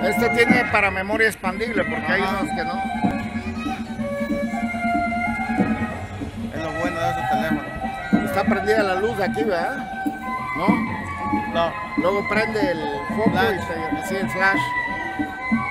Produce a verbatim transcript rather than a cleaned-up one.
Este tiene para memoria expandible porque Ajá. hay unos que no. Es lo bueno de esos teléfonos. Está prendida la luz de aquí, ¿verdad? ¿No? No. Luego prende el foco Flash. y te, sí, el flash.